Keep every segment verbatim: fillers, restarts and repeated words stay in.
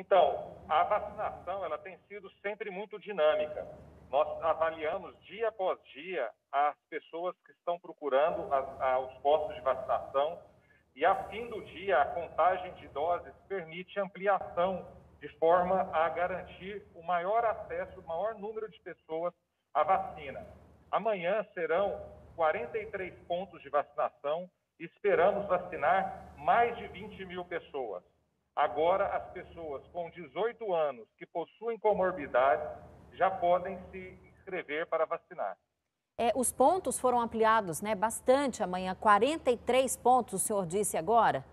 Então, a vacinação ela tem sido sempre muito dinâmica. Nós avaliamos dia após dia as pessoas que estão procurando as, a, os postos de vacinação e, a fim do dia, a contagem de doses permite ampliação de forma a garantir o maior acesso, o maior número de pessoas à vacina. Amanhã serão quarenta e três pontos de vacinação e esperamos vacinar mais de vinte mil pessoas. Agora, as pessoas com dezoito anos que possuem comorbidades já podem se inscrever para vacinar. É, os pontos foram ampliados, né, bastante amanhã, quarenta e três pontos, o senhor disse agora?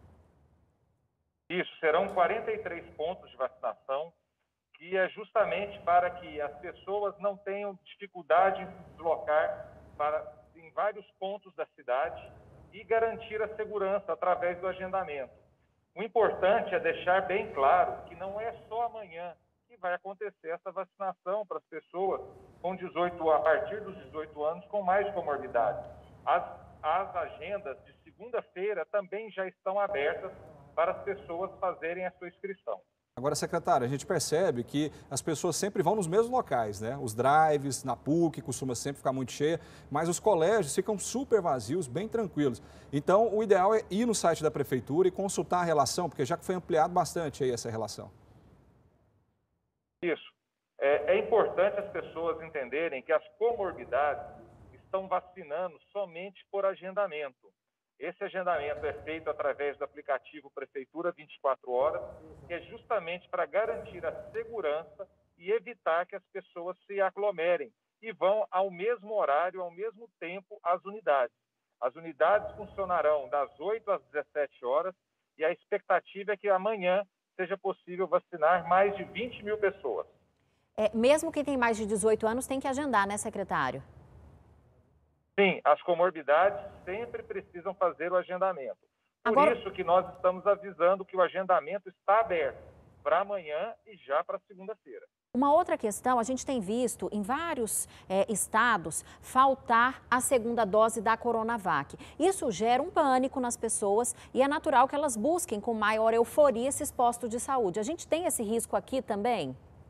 Isso, serão quarenta e três pontos de vacinação, que é justamente para que as pessoas não tenham dificuldade em se deslocar para, em vários pontos da cidade e garantir a segurança através do agendamento. O importante é deixar bem claro que não é só amanhã que vai acontecer essa vacinação para as pessoas com dezoito, a partir dos dezoito anos com mais comorbidade. As, as agendas de segunda-feira também já estão abertas para as pessoas fazerem a sua inscrição. Agora, secretário, a gente percebe que as pessoas sempre vão nos mesmos locais, né? Os drives, na P U C, costuma sempre ficar muito cheia, mas os colégios ficam super vazios, bem tranquilos. Então, o ideal é ir no site da prefeitura e consultar a relação, porque já que foi ampliado bastante aí essa relação. Isso. É, é importante as pessoas entenderem que as comorbidades estão vacinando somente por agendamento. Esse agendamento é feito através do aplicativo Prefeitura vinte e quatro horas, que é justamente para garantir a segurança e evitar que as pessoas se aglomerem e vão ao mesmo horário, ao mesmo tempo, às unidades. As unidades funcionarão das oito às dezessete horas e a expectativa é que amanhã seja possível vacinar mais de vinte mil pessoas. É, mesmo quem tem mais de dezoito anos tem que agendar, né, secretário? Sim, as comorbidades sempre precisam fazer o agendamento. Por Agora... isso que nós estamos avisando que o agendamento está aberto para amanhã e já para segunda-feira. Uma outra questão, a gente tem visto em vários é, estados faltar a segunda dose da Coronavac. Isso gera um pânico nas pessoas e é natural que elas busquem com maior euforia esses postos de saúde. A gente tem esse risco aqui também?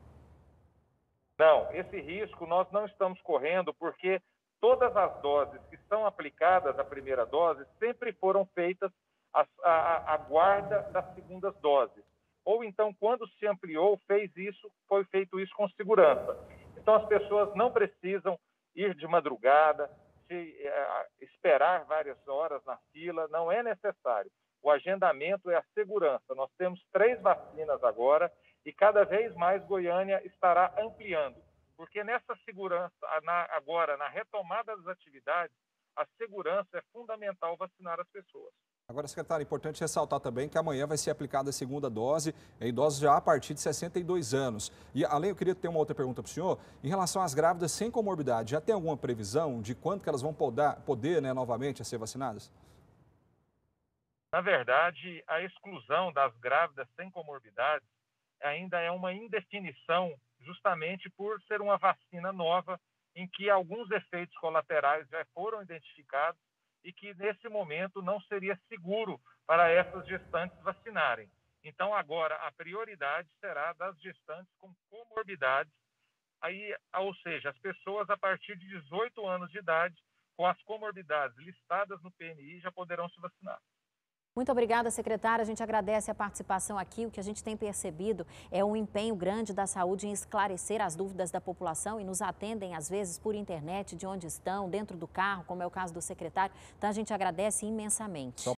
Não, esse risco nós não estamos correndo porque todas as doses que são aplicadas, a primeira dose, sempre foram feitas a, a, a guarda das segundas doses. Ou então, quando se ampliou, fez isso, foi feito isso com segurança. Então, as pessoas não precisam ir de madrugada, se, é, esperar várias horas na fila, não é necessário. O agendamento é a segurança. Nós temos três vacinas agora e cada vez mais Goiânia estará ampliando. Porque nessa segurança, na, agora, na retomada das atividades, a segurança é fundamental vacinar as pessoas. Agora, secretário, é importante ressaltar também que amanhã vai ser aplicada a segunda dose em idosos já a partir de sessenta e dois anos. E, além, eu queria ter uma outra pergunta para o senhor. Em relação às grávidas sem comorbidade, já tem alguma previsão de quando que elas vão poder, poder né, novamente ser vacinadas? Na verdade, a exclusão das grávidas sem comorbidades ainda é uma indefinição, justamente por ser uma vacina nova, em que alguns efeitos colaterais já foram identificados e que, nesse momento, não seria seguro para essas gestantes vacinarem. Então, agora, a prioridade será das gestantes com comorbidades, aí, ou seja, as pessoas a partir de dezoito anos de idade, com as comorbidades listadas no P N I, já poderão se vacinar. Muito obrigada, secretária. A gente agradece a participação aqui. O que a gente tem percebido é um empenho grande da saúde em esclarecer as dúvidas da população e nos atendem, às vezes, por internet, de onde estão, dentro do carro, como é o caso do secretário. Então, a gente agradece imensamente.